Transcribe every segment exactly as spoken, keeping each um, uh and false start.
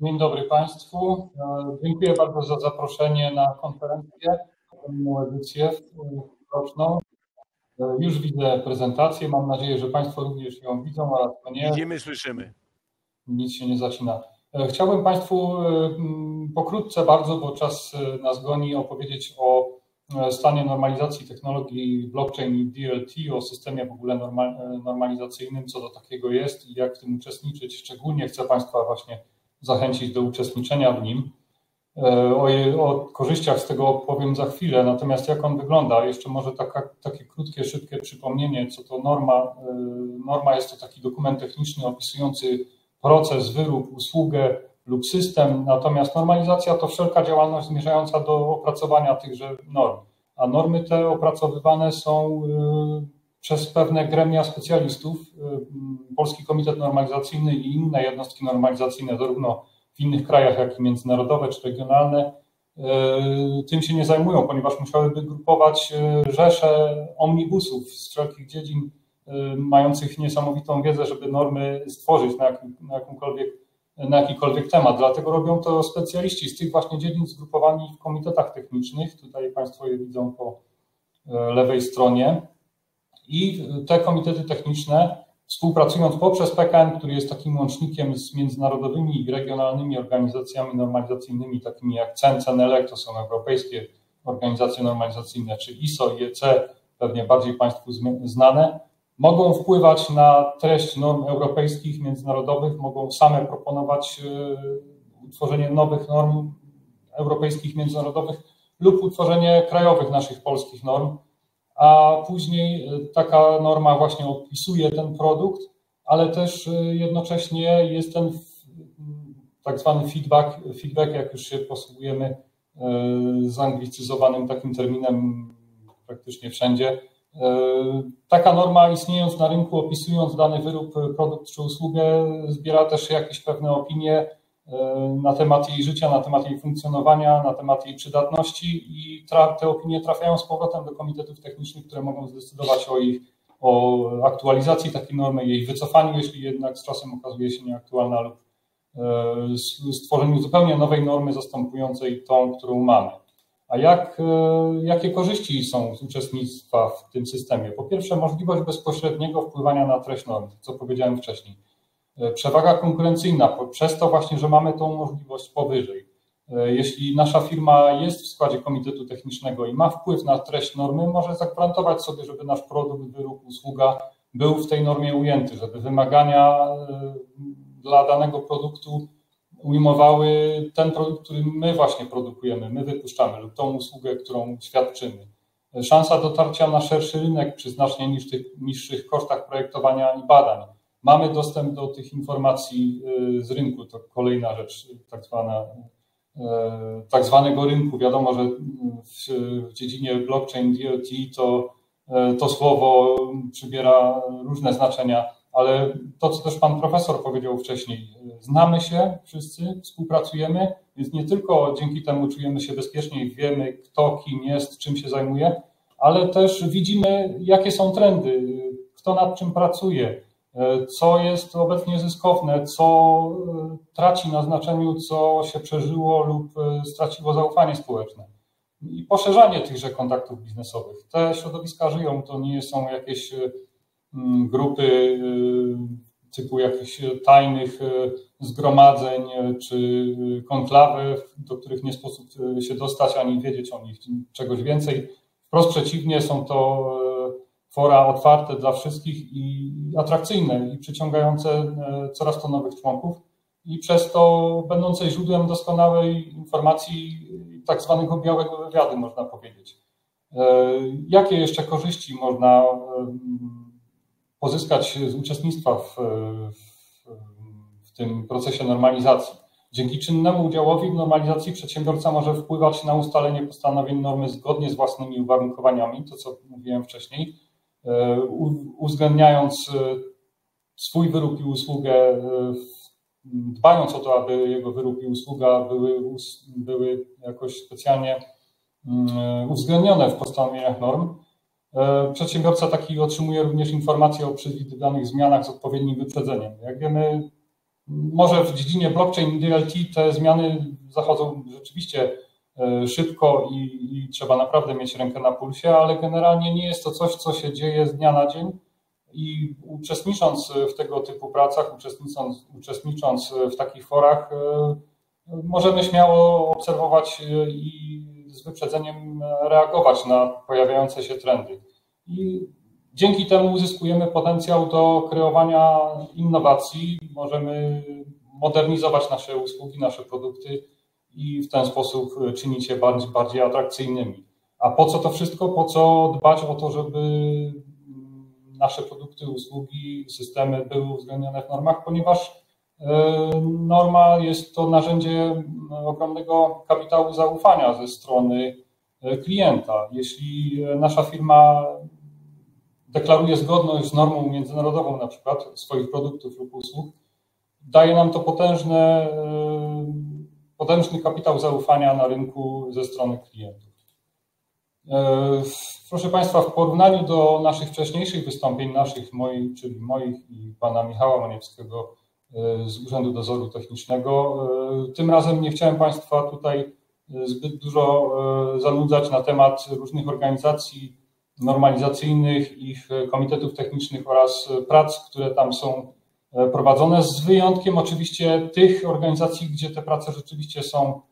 Dzień dobry Państwu. Dziękuję bardzo za zaproszenie na konferencję, na edycję roczną. Już widzę prezentację. Mam nadzieję, że Państwo również ją widzą, a mnie widzimy, słyszymy. Nic się nie zacina. Chciałbym Państwu pokrótce bardzo, bo czas nas goni, opowiedzieć o stanie normalizacji technologii blockchain i D L T, o systemie w ogóle normalizacyjnym, co to takiego jest i jak w tym uczestniczyć. Szczególnie chcę Państwa właśnie zachęcić do uczestniczenia w nim. O, o korzyściach z tego opowiem za chwilę, natomiast jak on wygląda, jeszcze może taka, takie krótkie, szybkie przypomnienie, co to norma. Norma jest to taki dokument techniczny opisujący proces, wyrób, usługę lub system, natomiast normalizacja to wszelka działalność zmierzająca do opracowania tychże norm, a normy te opracowywane są przez pewne gremia specjalistów, Polski Komitet Normalizacyjny i inne jednostki normalizacyjne, zarówno w innych krajach, jak i międzynarodowe czy regionalne, tym się nie zajmują, ponieważ musiałyby grupować rzesze omnibusów z wszelkich dziedzin, mających niesamowitą wiedzę, żeby normy stworzyć na, jakim, na, jakąkolwiek, na jakikolwiek temat. Dlatego robią to specjaliści z tych właśnie dziedzin zgrupowani w komitetach technicznych. Tutaj Państwo je widzą po lewej stronie. I te komitety techniczne, współpracując poprzez P K N, który jest takim łącznikiem z międzynarodowymi i regionalnymi organizacjami normalizacyjnymi, takimi jak C E N, C N L E, to są europejskie organizacje normalizacyjne, czy I S O, I E C, pewnie bardziej Państwu znane, mogą wpływać na treść norm europejskich, międzynarodowych, mogą same proponować utworzenie nowych norm europejskich, międzynarodowych lub utworzenie krajowych naszych polskich norm, a później taka norma właśnie opisuje ten produkt, ale też jednocześnie jest ten tak zwany feedback, feedback, jak już się posługujemy zanglicyzowanym takim terminem praktycznie wszędzie. Taka norma, istniejąc na rynku, opisując dany wyrób, produkt czy usługę, zbiera też jakieś pewne opinie na temat jej życia, na temat jej funkcjonowania, na temat jej przydatności i te opinie trafiają z powrotem do komitetów technicznych, które mogą zdecydować o ich o aktualizacji takiej normy, jej wycofaniu, jeśli jednak z czasem okazuje się nieaktualna, lub stworzeniu zupełnie nowej normy zastępującej tą, którą mamy. A jak, jakie korzyści są z uczestnictwa w tym systemie? Po pierwsze, możliwość bezpośredniego wpływania na treść norm, co powiedziałem wcześniej. Przewaga konkurencyjna, przez to właśnie, że mamy tą możliwość powyżej. Jeśli nasza firma jest w składzie komitetu technicznego i ma wpływ na treść normy, może zagwarantować sobie, żeby nasz produkt, wyrób, usługa był w tej normie ujęty, żeby wymagania dla danego produktu ujmowały ten produkt, który my właśnie produkujemy, my wypuszczamy, lub tą usługę, którą świadczymy. Szansa dotarcia na szerszy rynek przy znacznie niższych, niższych kosztach projektowania i badań. Mamy dostęp do tych informacji z rynku, to kolejna rzecz, tak zwana, tak zwanego rynku. Wiadomo, że w, w dziedzinie blockchain, D L T to, to słowo przybiera różne znaczenia, ale to, co też pan profesor powiedział wcześniej, znamy się wszyscy, współpracujemy, więc nie tylko dzięki temu czujemy się bezpieczniej, wiemy kto, kim jest, czym się zajmuje, ale też widzimy, jakie są trendy, kto nad czym pracuje, co jest obecnie zyskowne, co traci na znaczeniu, co się przeżyło lub straciło zaufanie społeczne. I poszerzanie tychże kontaktów biznesowych. Te środowiska żyją, to nie są jakieś grupy typu jakichś tajnych zgromadzeń czy konklawy, do których nie sposób się dostać ani wiedzieć o nich czegoś więcej. Wprost przeciwnie, są to fora otwarte dla wszystkich i atrakcyjne i przyciągające coraz to nowych członków i przez to będące źródłem doskonałej informacji, tak zwanego białego wywiadu, można powiedzieć. Jakie jeszcze korzyści można pozyskać z uczestnictwa w, w, w tym procesie normalizacji? Dzięki czynnemu udziałowi w normalizacji przedsiębiorca może wpływać na ustalenie postanowień normy zgodnie z własnymi uwarunkowaniami, to co mówiłem wcześniej, uwzględniając swój wyrób i usługę, dbając o to, aby jego wyrób i usługa były, były jakoś specjalnie uwzględnione w postanowieniach norm. Przedsiębiorca taki otrzymuje również informacje o przewidywanych zmianach z odpowiednim wyprzedzeniem. Jak wiemy, Może w dziedzinie blockchain i D L T te zmiany zachodzą rzeczywiście szybko i, i trzeba naprawdę mieć rękę na pulsie, ale generalnie nie jest to coś, co się dzieje z dnia na dzień i uczestnicząc w tego typu pracach, uczestnicząc, uczestnicząc w takich forach, możemy śmiało obserwować i z wyprzedzeniem reagować na pojawiające się trendy. I dzięki temu uzyskujemy potencjał do kreowania innowacji, możemy modernizować nasze usługi, nasze produkty i w ten sposób czynić je bardziej, bardziej atrakcyjnymi. A po co to wszystko? Po co dbać o to, żeby nasze produkty, usługi, systemy były uwzględnione w normach? Ponieważ norma jest to narzędzie ogromnego kapitału zaufania ze strony klienta. Jeśli nasza firma deklaruje zgodność z normą międzynarodową, na przykład swoich produktów lub usług, daje nam to potężne, potężny kapitał zaufania na rynku ze strony klientów. Proszę Państwa, w porównaniu do naszych wcześniejszych wystąpień, naszych, moich, czyli moich i pana Michała Maniewskiego z Urzędu Dozoru Technicznego, tym razem nie chciałem Państwa tutaj zbyt dużo zanudzać na temat różnych organizacji normalizacyjnych, ich komitetów technicznych oraz prac, które tam są prowadzone, z wyjątkiem oczywiście tych organizacji, gdzie te prace rzeczywiście są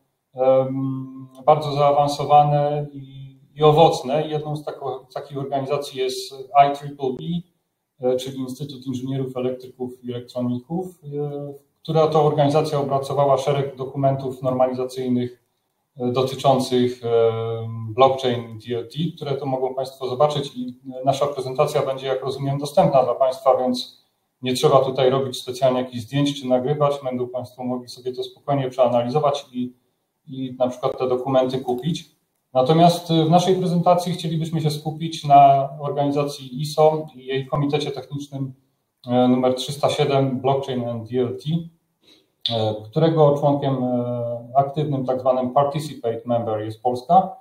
bardzo zaawansowane i, i owocne. Jedną z tako, takich organizacji jest I triple E, czyli Instytut Inżynierów Elektryków i Elektroników, która to organizacja opracowała szereg dokumentów normalizacyjnych dotyczących blockchain i D L T, które to mogą Państwo zobaczyć i nasza prezentacja będzie, jak rozumiem, dostępna dla Państwa, więc nie trzeba tutaj robić specjalnie jakichś zdjęć czy nagrywać, będą Państwo mogli sobie to spokojnie przeanalizować i, i na przykład te dokumenty kupić. Natomiast w naszej prezentacji chcielibyśmy się skupić na organizacji I S O i jej komitecie technicznym numer trzysta siedem Blockchain and D L T, którego członkiem aktywnym, tak zwanym Participate Member jest Polska.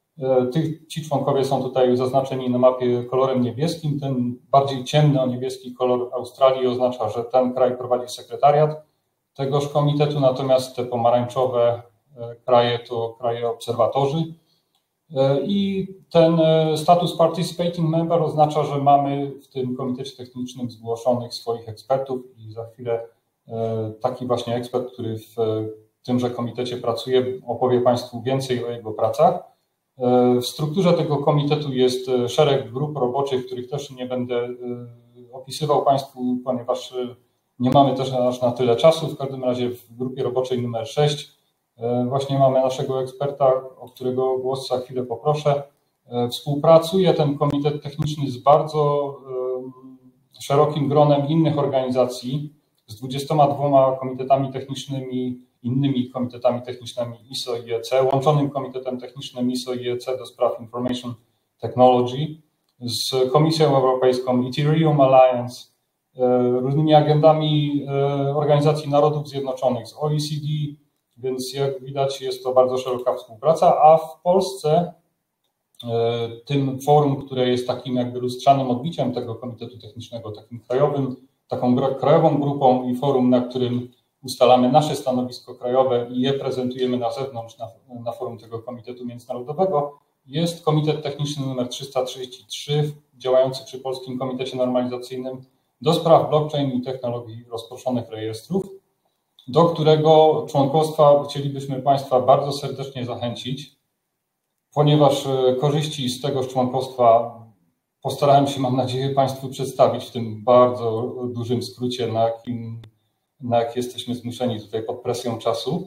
Ci członkowie są tutaj zaznaczeni na mapie kolorem niebieskim. Ten bardziej ciemny o niebieski kolor Australii oznacza, że ten kraj prowadzi sekretariat tegoż komitetu, natomiast te pomarańczowe kraje to kraje obserwatorzy. I ten status Participating Member oznacza, że mamy w tym komitecie technicznym zgłoszonych swoich ekspertów i za chwilę taki właśnie ekspert, który w tymże komitecie pracuje, opowie Państwu więcej o jego pracach. W strukturze tego komitetu jest szereg grup roboczych, których też nie będę opisywał Państwu, ponieważ nie mamy też aż na tyle czasu. W każdym razie w grupie roboczej numer sześć właśnie mamy naszego eksperta, o którego głos za chwilę poproszę. Współpracuje ten komitet techniczny z bardzo szerokim gronem innych organizacji, z dwudziestoma dwoma komitetami technicznymi, innymi komitetami technicznymi I S O i E C, łączonym komitetem technicznym I S O i E C do spraw Information Technology, z Komisją Europejską, Ethereum Alliance, różnymi agendami Organizacji Narodów Zjednoczonych, z O E C D, więc jak widać jest to bardzo szeroka współpraca, a w Polsce tym forum, które jest takim jakby lustrzanym odbiciem tego komitetu technicznego, takim krajowym, taką krajową grupą i forum, na którym ustalamy nasze stanowisko krajowe i je prezentujemy na zewnątrz, na, na forum tego Komitetu Międzynarodowego, jest Komitet Techniczny numer trzysta trzydzieści trzy, działający przy Polskim Komitecie Normalizacyjnym do spraw blockchain i technologii rozproszonych rejestrów, do którego członkostwa chcielibyśmy Państwa bardzo serdecznie zachęcić, ponieważ korzyści z tegoż członkostwa postarałem się, mam nadzieję, Państwu przedstawić w tym bardzo dużym skrócie, na jakim, na jak jesteśmy zmuszeni tutaj pod presją czasu.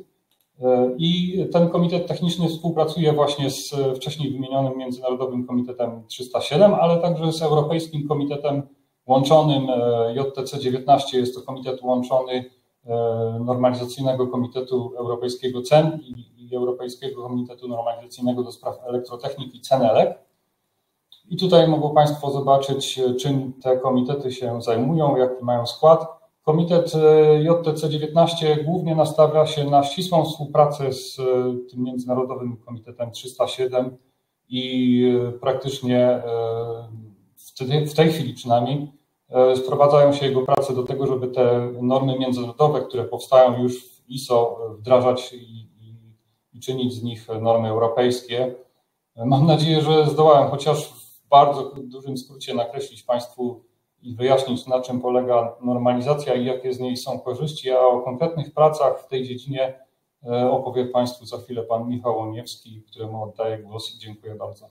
I ten komitet techniczny współpracuje właśnie z wcześniej wymienionym Międzynarodowym Komitetem trzysta siedem, ale także z Europejskim Komitetem Łączonym J T C dziewiętnaście. Jest to komitet łączony Normalizacyjnego Komitetu Europejskiego C E N i, i Europejskiego Komitetu Normalizacyjnego do spraw elektrotechniki CENELEC. I tutaj mogą Państwo zobaczyć, czym te komitety się zajmują, jaki mają skład. Komitet J T C dziewiętnaście głównie nastawia się na ścisłą współpracę z tym Międzynarodowym Komitetem trzysta siedem i praktycznie w tej chwili przynajmniej sprowadzają się jego prace do tego, żeby te normy międzynarodowe, które powstają już w I S O, wdrażać i, i, i czynić z nich normy europejskie. Mam nadzieję, że zdołałem chociaż w bardzo dużym skrócie nakreślić Państwu i wyjaśnić, na czym polega normalizacja i jakie z niej są korzyści, a o konkretnych pracach w tej dziedzinie opowie Państwu za chwilę Pan Michał Łoniewski, któremu oddaję głos i dziękuję bardzo.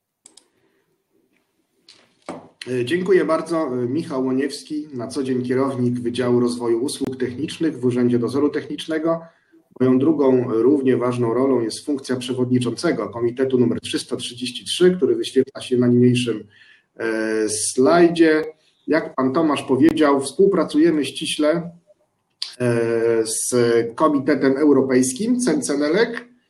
Dziękuję bardzo. Michał Łoniewski, na co dzień kierownik Wydziału Rozwoju Usług Technicznych w Urzędzie Dozoru Technicznego. Moją drugą równie ważną rolą jest funkcja przewodniczącego Komitetu numer trzysta trzydzieści trzy, który wyświetla się na niniejszym slajdzie. Jak Pan Tomasz powiedział, współpracujemy ściśle z Komitetem Europejskim CENELEC.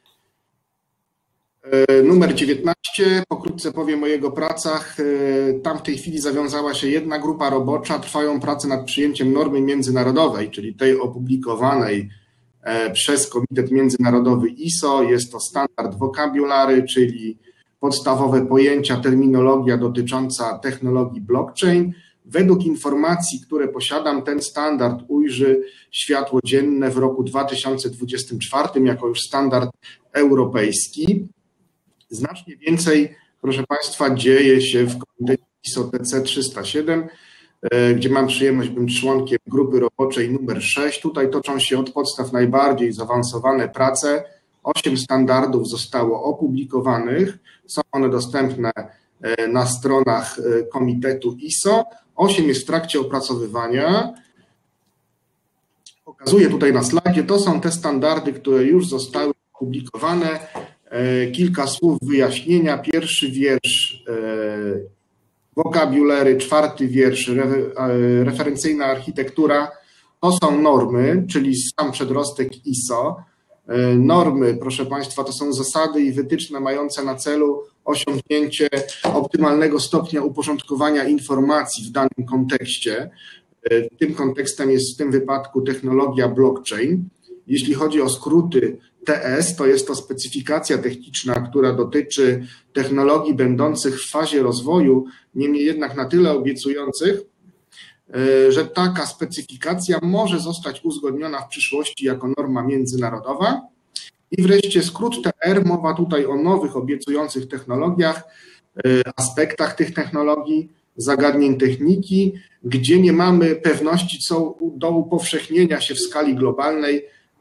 Numer dziewiętnaście, pokrótce powiem o jego pracach. Tam w tej chwili zawiązała się jedna grupa robocza, trwają prace nad przyjęciem normy międzynarodowej, czyli tej opublikowanej przez Komitet Międzynarodowy I S O. Jest to standard vocabulary, czyli podstawowe pojęcia, terminologia dotycząca technologii blockchain. Według informacji, które posiadam, ten standard ujrzy światło dzienne w roku dwa tysiące dwudziestym czwartym jako już standard europejski. Znacznie więcej, proszę Państwa, dzieje się w Komitecie I S O T C trzysta siedem, gdzie mam przyjemność być członkiem grupy roboczej numer sześć. Tutaj toczą się od podstaw najbardziej zaawansowane prace. Osiem standardów zostało opublikowanych. Są one dostępne na stronach Komitetu I S O. Osiem jest w trakcie opracowywania. Pokazuję tutaj na slajdzie. To są te standardy, które już zostały opublikowane. Kilka słów wyjaśnienia. Pierwszy wiersz vocabulary, czwarty wiersz referencyjna architektura. To są normy, czyli sam przedrostek I S O. Normy, proszę Państwa, to są zasady i wytyczne mające na celu osiągnięcie optymalnego stopnia uporządkowania informacji w danym kontekście. Tym kontekstem jest w tym wypadku technologia blockchain. Jeśli chodzi o skróty T S, to jest to specyfikacja techniczna, która dotyczy technologii będących w fazie rozwoju, niemniej jednak na tyle obiecujących, że taka specyfikacja może zostać uzgodniona w przyszłości jako norma międzynarodowa. I wreszcie skrót T R, mowa tutaj o nowych, obiecujących technologiach, aspektach tych technologii, zagadnień techniki, gdzie nie mamy pewności co do upowszechnienia się w skali globalnej,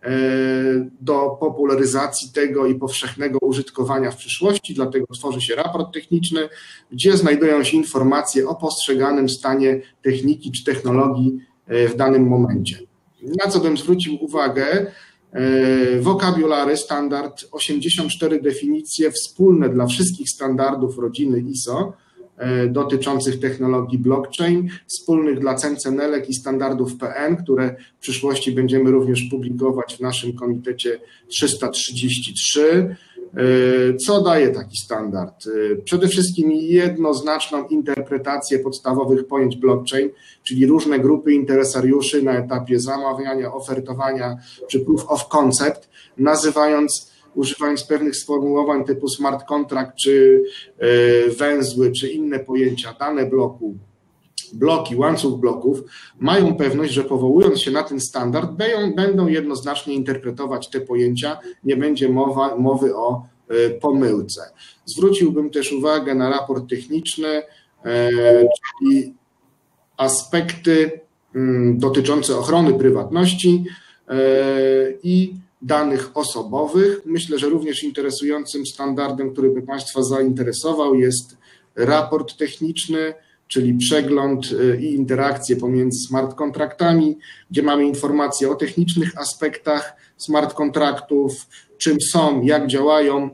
do popularyzacji tego i powszechnego użytkowania w przyszłości, dlatego tworzy się raport techniczny, gdzie znajdują się informacje o postrzeganym stanie techniki czy technologii w danym momencie. Na co bym zwrócił uwagę, vocabulary, standard, osiemdziesiąt cztery definicje wspólne dla wszystkich standardów rodziny I S O dotyczących technologii blockchain, wspólnych dla CENELEC i standardów P N, które w przyszłości będziemy również publikować w naszym Komitecie trzysta trzydzieści trzy. Co daje taki standard? Przede wszystkim jednoznaczną interpretację podstawowych pojęć blockchain, czyli różne grupy interesariuszy na etapie zamawiania, ofertowania czy proof of concept, nazywając, używając pewnych sformułowań typu smart contract, czy węzły, czy inne pojęcia, dane bloku, bloki, łańcuch bloków, mają pewność, że powołując się na ten standard, będą jednoznacznie interpretować te pojęcia, nie będzie mowa, mowy o pomyłce. Zwróciłbym też uwagę na raport techniczny, czyli aspekty dotyczące ochrony prywatności i danych osobowych. Myślę, że również interesującym standardem, który by Państwa zainteresował, jest raport techniczny, czyli przegląd i interakcje pomiędzy smart kontraktami, gdzie mamy informacje o technicznych aspektach smart kontraktów, czym są, jak działają.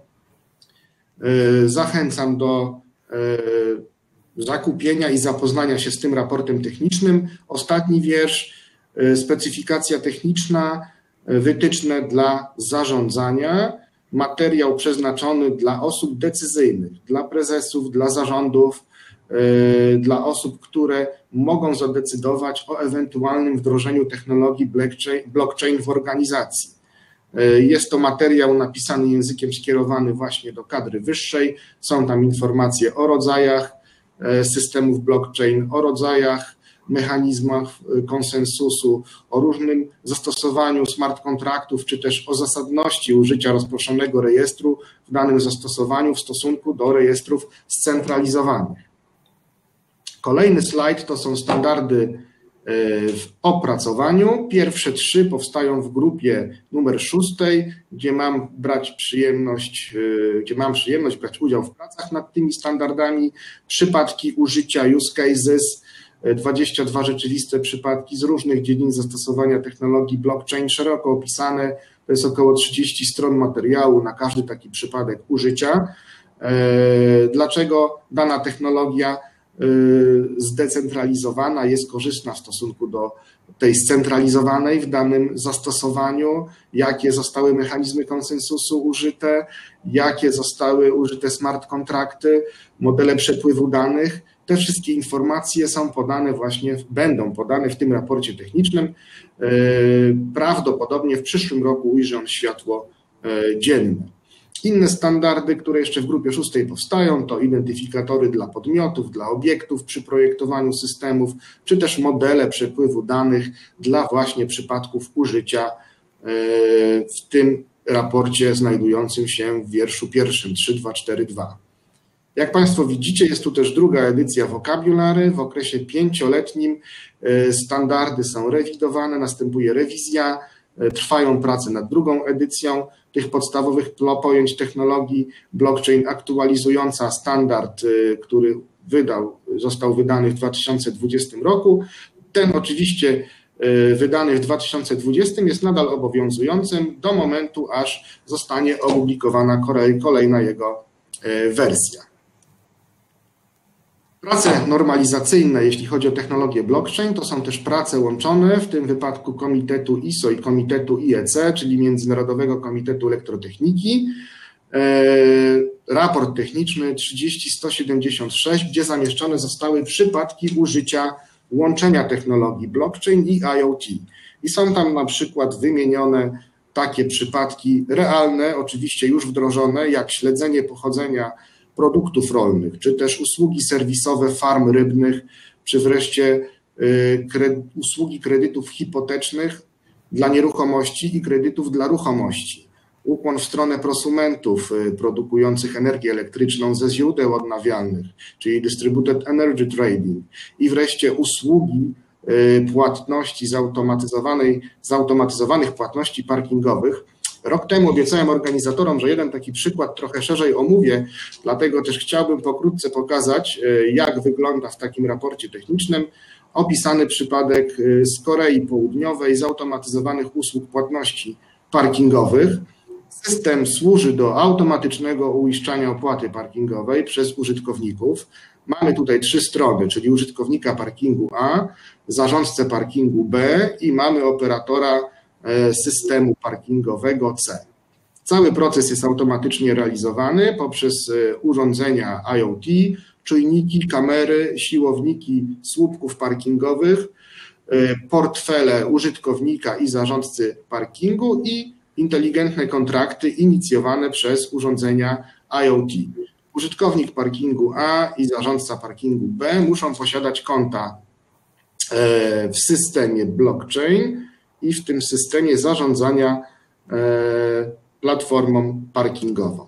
Zachęcam do zakupienia i zapoznania się z tym raportem technicznym. Ostatni wiersz, specyfikacja techniczna, wytyczne dla zarządzania, materiał przeznaczony dla osób decyzyjnych, dla prezesów, dla zarządów, dla osób, które mogą zadecydować o ewentualnym wdrożeniu technologii blockchain w organizacji. Jest to materiał napisany językiem skierowany właśnie do kadry wyższej. Są tam informacje o rodzajach systemów blockchain, o rodzajach mechanizmach konsensusu, o różnym zastosowaniu smart kontraktów, czy też o zasadności użycia rozproszonego rejestru w danym zastosowaniu w stosunku do rejestrów scentralizowanych. Kolejny slajd to są standardy w opracowaniu. Pierwsze trzy powstają w grupie numer szóstej, gdzie mam brać przyjemność, gdzie mam przyjemność brać udział w pracach nad tymi standardami. Przypadki użycia, use cases, dwadzieścia dwa rzeczywiste przypadki z różnych dziedzin zastosowania technologii blockchain, szeroko opisane. To jest około trzydzieści stron materiału na każdy taki przypadek użycia. Dlaczego dana technologia zdecentralizowana jest korzystna w stosunku do tej scentralizowanej w danym zastosowaniu, jakie zostały mechanizmy konsensusu użyte, jakie zostały użyte smart kontrakty, modele przepływu danych. Te wszystkie informacje są podane właśnie, będą podane w tym raporcie technicznym. Prawdopodobnie w przyszłym roku ujrzy on światło dzienne. Inne standardy, które jeszcze w grupie szóstej powstają, to identyfikatory dla podmiotów, dla obiektów przy projektowaniu systemów, czy też modele przepływu danych dla właśnie przypadków użycia w tym raporcie znajdującym się w wierszu pierwszym trzy dwa cztery dwa. Jak Państwo widzicie, jest tu też druga edycja Vocabulary. W okresie pięcioletnim standardy są rewidowane, następuje rewizja, trwają prace nad drugą edycją tych podstawowych pojęć technologii blockchain, aktualizująca standard, który wydał, został wydany w dwa tysiące dwudziestym roku. Ten oczywiście wydany w dwa tysiące dwudziestym jest nadal obowiązującym do momentu, aż zostanie opublikowana kolejna jego wersja. Prace normalizacyjne, jeśli chodzi o technologię blockchain, to są też prace łączone, w tym wypadku Komitetu I S O i Komitetu I E C, czyli Międzynarodowego Komitetu Elektrotechniki. Raport techniczny trzydzieści sto siedemdziesiąt sześć, gdzie zamieszczone zostały przypadki użycia łączenia technologii blockchain i IoT. I są tam na przykład wymienione takie przypadki realne, oczywiście już wdrożone, jak śledzenie pochodzenia produktów rolnych, czy też usługi serwisowe farm rybnych, czy wreszcie usługi kredytów hipotecznych dla nieruchomości i kredytów dla ruchomości. Ukłon w stronę prosumentów produkujących energię elektryczną ze źródeł odnawialnych, czyli Distributed Energy Trading, i wreszcie usługi płatności zautomatyzowanej, zautomatyzowanych płatności parkingowych. Rok temu obiecałem organizatorom, że jeden taki przykład trochę szerzej omówię, dlatego też chciałbym pokrótce pokazać, jak wygląda w takim raporcie technicznym opisany przypadek z Korei Południowej zautomatyzowanych usług płatności parkingowych. System służy do automatycznego uiszczania opłaty parkingowej przez użytkowników. Mamy tutaj trzy strony, czyli użytkownika parkingu A, zarządcę parkingu B i mamy operatora systemu parkingowego C. Cały proces jest automatycznie realizowany poprzez urządzenia IoT, czujniki, kamery, siłowniki słupków parkingowych, portfele użytkownika i zarządcy parkingu i inteligentne kontrakty inicjowane przez urządzenia IoT. Użytkownik parkingu A i zarządca parkingu B muszą posiadać konta w systemie blockchain i w tym systemie zarządzania platformą parkingową.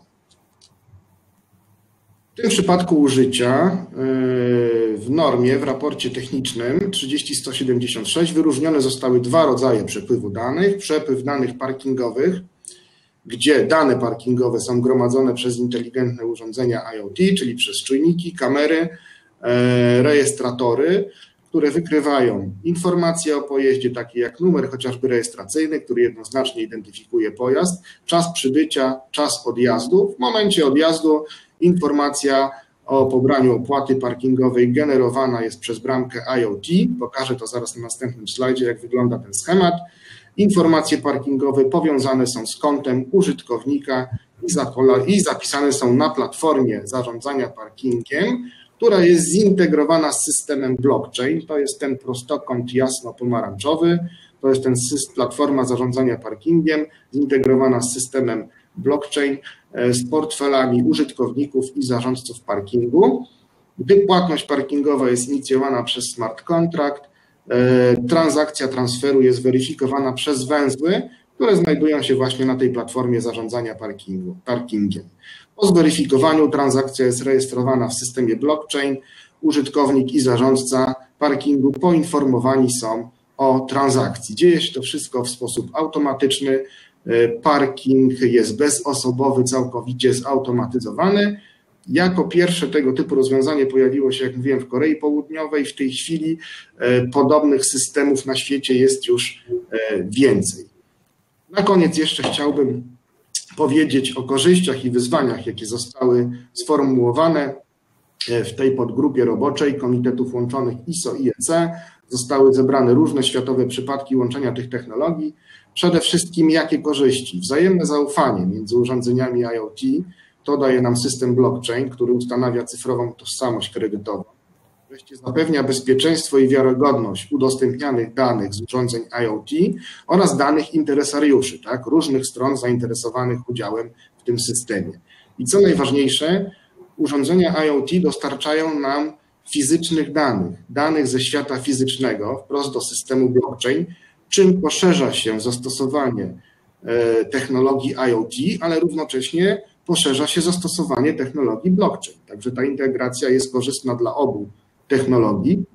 W tym przypadku użycia w normie, w raporcie technicznym trzydzieści sto siedemdziesiąt sześć wyróżnione zostały dwa rodzaje przepływu danych. Przepływ danych parkingowych, gdzie dane parkingowe są gromadzone przez inteligentne urządzenia IoT, czyli przez czujniki, kamery, rejestratory, które wykrywają informacje o pojeździe, takie jak numer chociażby rejestracyjny, który jednoznacznie identyfikuje pojazd, czas przybycia, czas odjazdu. W momencie odjazdu informacja o pobraniu opłaty parkingowej generowana jest przez bramkę IoT. Pokażę to zaraz na następnym slajdzie, jak wygląda ten schemat. Informacje parkingowe powiązane są z kontem użytkownika i zapisane są na platformie zarządzania parkingiem, która jest zintegrowana z systemem blockchain. To jest ten prostokąt jasno-pomarańczowy, to jest ten platforma zarządzania parkingiem zintegrowana z systemem blockchain, z portfelami użytkowników i zarządców parkingu. Gdy płatność parkingowa jest inicjowana przez smart contract, transakcja transferu jest weryfikowana przez węzły, które znajdują się właśnie na tej platformie zarządzania parkingu, parkingiem. Po zweryfikowaniu transakcja jest rejestrowana w systemie blockchain. Użytkownik i zarządca parkingu poinformowani są o transakcji. Dzieje się to wszystko w sposób automatyczny. Parking jest bezosobowy, całkowicie zautomatyzowany. Jako pierwsze tego typu rozwiązanie pojawiło się, jak mówiłem, w Korei Południowej. W tej chwili podobnych systemów na świecie jest już więcej. Na koniec jeszcze chciałbym powiedzieć o korzyściach i wyzwaniach, jakie zostały sformułowane w tej podgrupie roboczej Komitetów Łączonych I S O i E C. Zostały zebrane różne światowe przypadki łączenia tych technologii. Przede wszystkim jakie korzyści? Wzajemne zaufanie między urządzeniami IoT. To daje nam system blockchain, który ustanawia cyfrową tożsamość kredytową. Wreszcie zapewnia bezpieczeństwo i wiarygodność udostępnianych danych z urządzeń IoT oraz danych interesariuszy, tak, różnych stron zainteresowanych udziałem w tym systemie. I co najważniejsze, urządzenia IoT dostarczają nam fizycznych danych, danych ze świata fizycznego wprost do systemu blockchain, czym poszerza się zastosowanie technologii IoT, ale równocześnie poszerza się zastosowanie technologii blockchain. Także ta integracja jest korzystna dla obu technologii.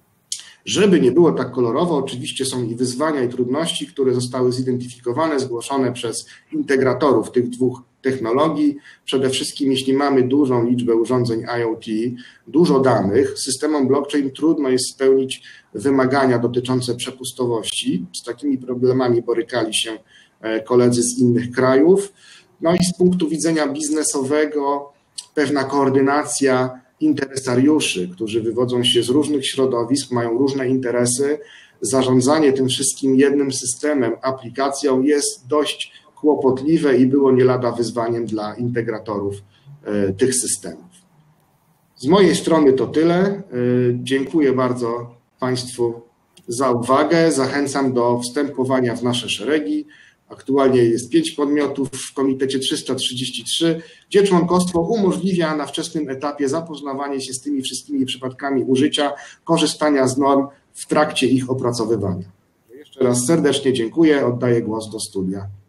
Żeby nie było tak kolorowo, oczywiście są i wyzwania, i trudności, które zostały zidentyfikowane, zgłoszone przez integratorów tych dwóch technologii. Przede wszystkim, jeśli mamy dużą liczbę urządzeń IoT, dużo danych, systemom blockchain trudno jest spełnić wymagania dotyczące przepustowości. Z takimi problemami borykali się koledzy z innych krajów. No i z punktu widzenia biznesowego pewna koordynacja interesariuszy, którzy wywodzą się z różnych środowisk, mają różne interesy. Zarządzanie tym wszystkim jednym systemem, aplikacją jest dość kłopotliwe i było nie lada wyzwaniem dla integratorów tych systemów. Z mojej strony to tyle. Dziękuję bardzo Państwu za uwagę. Zachęcam do wstępowania w nasze szeregi. Aktualnie jest pięć podmiotów w Komitecie trzysta trzydzieści trzy, gdzie członkostwo umożliwia na wczesnym etapie zapoznawanie się z tymi wszystkimi przypadkami użycia, korzystania z norm w trakcie ich opracowywania. Jeszcze raz serdecznie dziękuję, oddaję głos do studia.